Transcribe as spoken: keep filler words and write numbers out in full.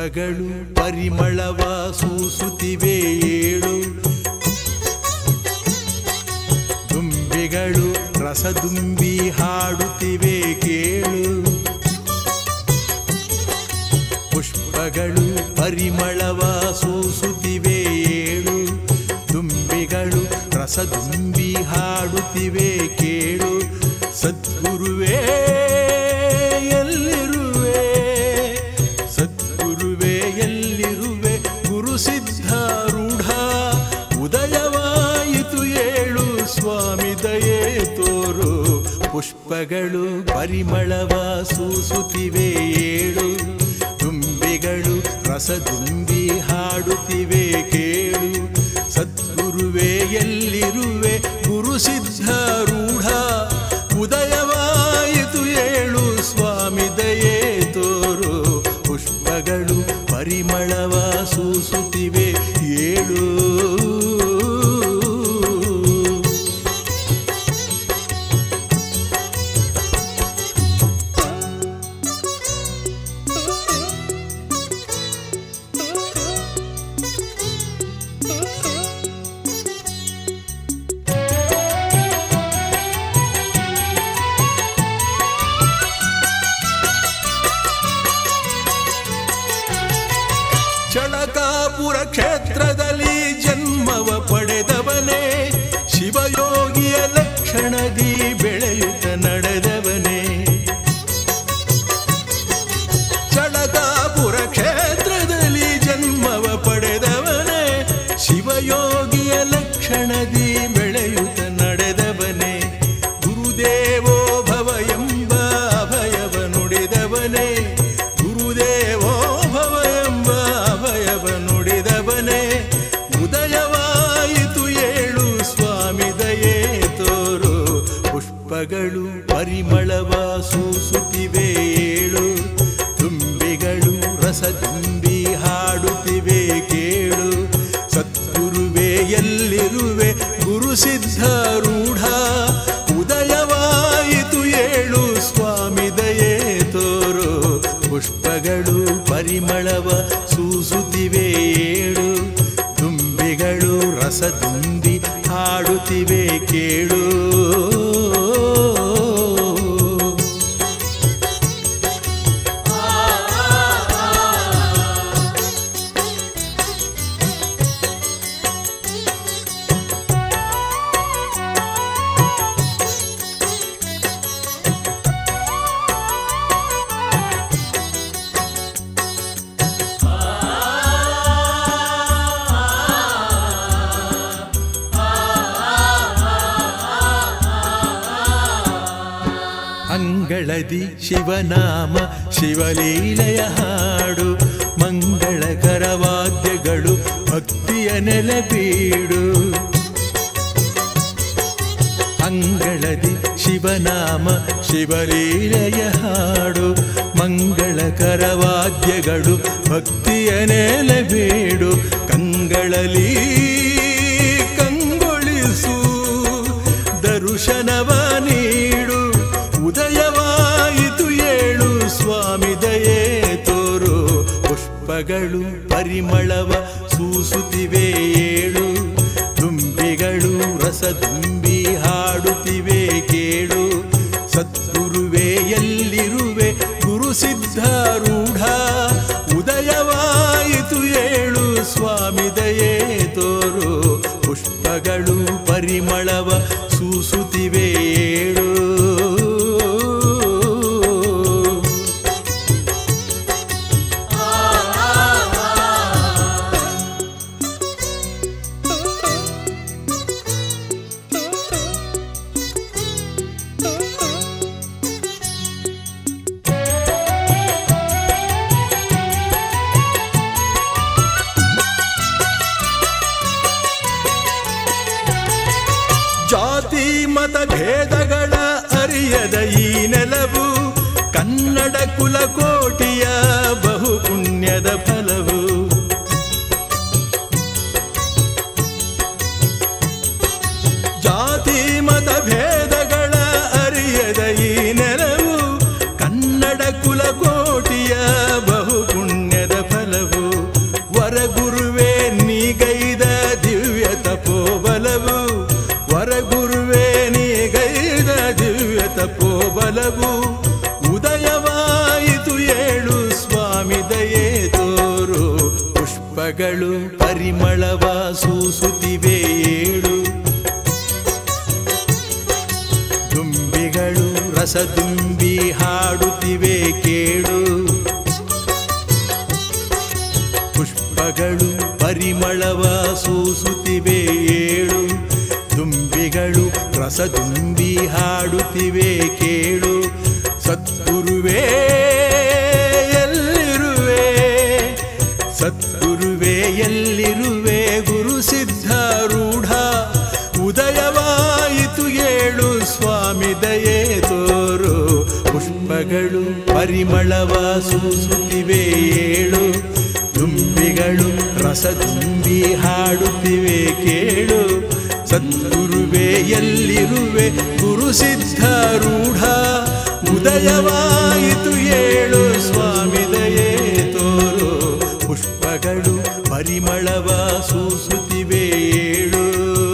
ಪುಷ್ಪಗಳು ಪರಿಮಳವ ಸೂಸುತ್ತಿವೆ ಏಳು, ದುಂಬಿಗಳು ರಸದುಂಬಿ ಹಾಡುತ್ತಿವೆ ಕೇಳು. ಪುಷ್ಪಗಳು ಪರಿಮಳವ ಸೂಸುತ್ತಿವೆ ಏಳು, ದುಂಬಿಗಳು ರಸದುಂಬಿ ಹಾಡುತ್ತಿವೆ ಕೇಳು. ಸದ್ಗುರುವೇ ಎಲ್ಲಿರುವೆ, ಸದ್ಗುರುವೇ ಎಲ್ಲಿರುವೆ, ಗುರು ಸಿದ್ಧಾರೂಢ ಉದಯವಾಯಿತು ಏಳು, ಸ್ವಾಮಿ ದಯೆ ತೋರು. ಪುಷ್ಪಗಳು ಪರಿಮಳವ ಸೂಸುತ್ತಿವೆ ಏಳು, ದುಂಬಿಗಳು ರಸದುಂಬಿ ಹಾಡುತ್ತಿವೆ ಕೇಳು. ಸದ್ಗುರುವೇ ಎಲ್ಲಿರುವೆ, ಗುರು ಸಿದ್ಧಾರೂಢ ಉದಯವಾಯಿತು ಏಳು, ಸ್ವಾಮಿ ದಯೆ ತೋರು. ಪುಷ್ಪಗಳು ಪರಿಮಳವ ಸೂಸುತ್ತಿವೆ ಏಳು. ಚಳಕಾಪುರ ಕ್ಷೇತ್ರದಲ್ಲಿ ಜನ್ಮವ ಪಡೆದವನೇ, ಶಿವಯೋಗಿಯ ಲಕ್ಷಣದಿ ಬೆಳೆಯುತ್ತ ನಡೆದವನೇ. ಚಳಕಾಪುರ ಕ್ಷೇತ್ರದಲ್ಲಿ ಜನ್ಮವ ಪಡೆದವನೇ, ಶಿವಯೋಗಿಯ ಲಕ್ಷಣದಿ ಬೆಳೆಯುತ್ತ ನಡೆದವನೇ. ಗುರುದೇವೋ ಭವ ಎಂಬ ಅಭಯವ ನುಡಿದವನೇ, ಗುರುದೇವೋ ಭವ ಎಂಬ ಅಭಯವ ನುಡಿದವನೇ. ಉದಯವಾಯಿತು ಏಳು, ಸ್ವಾಮಿ ದಯೆ ತೋರು. ಪುಷ್ಪಗಳು ಪರಿಮಳವ ಸೂಸುತ್ತಿವೆ ಏಳು, ದುಂಬಿಗಳು ರಸದುಂಬಿ ಹಾಡುತ್ತಿವೆ ಕೇಳು. ಸದ್ಗುರುವೇ ಎಲ್ಲಿರುವೆ, ಗುರು ಸಿದ್ಧಾರೂಢ ಉದಯವಾಯಿತು ಏಳು, ಸ್ವಾಮಿ ದಯೆ ತೋರು. ಪುಷ್ಪಗಳು ಪರಿಮಳವ ಸೂಸುತ್ತಿವೆ ಏಳು, ದುಂಬಿಗಳು ರಸದುಂಬಿ ಹಾಡುತ್ತಿವೆ ಕೇಳು. ಅಂಗಳದಿ ಶಿವನಾಮ ಶಿವಲೀಲೆಯ ಹಾಡು, ಮಂಗಳಕರ ವಾದ್ಯಗಳು ಭಕ್ತಿಯ ನೆಲೆಬೀಡು. ಅಂಗಳದಿ ಶಿವನಾಮ ಶಿವಲೀಲೆಯ ಹಾಡು, ಮಂಗಳಕರ ವಾದ್ಯಗಳು ಭಕ್ತಿಯ ನೆಲೆಬೀಡು. ಕಂಗಳಲಿ ಕಂಗೊಳಿಸು ದರ್ಶನವ ನೀಡು, ಉದಯವಾಯಿತು ಏಳು, ಸ್ವಾಮಿ ದಯೆ ತೋರು. ಪುಷ್ಪಗಳು ಪರಿಮಳವ ಸೂಸುತ್ತಿವೆ ಏಳು, ದುಂಬಿಗಳು ರಸದುಂಬಿ ಹಾಡುತ್ತಿವೆ ಕೇಳು. ಸದ್ಗುರುವೇ ಎಲ್ಲಿರುವೆ, ಗುರು ಸಿದ್ಧಾರೂಢ ಉದಯವಾಯಿತು ಏಳು, ಸ್ವಾಮಿ ದಯೆ ತೋರು. ಪುಷ್ಪಗಳು ಪರಿಮಳವ ಸೂಸುತ್ತಿವೆ ಏಳು. ಜಾತಿ ಮತ ಭೇದಗಳ ಅರಿಯದ ಈ ನೆಲವು, ಕನ್ನಡ ಕುಲಕೋಟಿಯ ಬಹು ಪುಣ್ಯದ ಫಲವು. ಜಾತಿ ಮತ ಭೇದಗಳ ಅರಿಯದ ಈ ನೆಲವು, ಕನ್ನಡ ಕುಲಕೋಟಿಯ ಬಹು ಪುಣ್ಯದ ಫಲವು. ಪುಷ್ಪಗಳು ಪರಿಮಳವ ಸೂಸುತ್ತಿವೆ ಏಳು ದುಂಬಿಗಳು ರಸದುಂಬಿ ಹಾಡುತ್ತಿವೆ ಕೇಳು ಪುಷ್ಪಗಳು ಪರಿಮಳವ ಸೂಸುತ್ತಿವೆ ಏಳು ದುಂಬಿಗಳು ರಸದುಂಬಿ ಹಾಡುತ್ತಿವೆ ಕೇಳು ಸದ್ಗುರುವೇ ಎಲ್ಲಿರುವೆ ಸದ್ಗುರುವೇ ಎಲ್ಲಿರುವೆ ಗುರು ಸಿದ್ಧಾರೂಢ ಉದಯವಾಯಿತು ಏಳು ಸ್ವಾಮಿ ದಯೆ ತೋರು ಪುಷ್ಪಗಳು ಪರಿಮಳವ ಸೂಸುತ್ತಿವೆ ಏಳು ದುಂಬಿಗಳು ರಸದುಂಬಿ ಹಾಡುತ್ತಿವೆ ಕೇಳು ಸದ್ಗುರುವೇ ಎಲ್ಲಿರುವೆ ಗುರು ಸಿದ್ಧಾರೂಢ ಉದಯವಾಯಿತು ಏಳು ಸ್ವಾಮಿ ದಯೆ ತೋರು ಪುಷ್ಪಗಳು ಪರಿಮಳವ ಸೂಸುತ್ತಿವೆ ಏಳು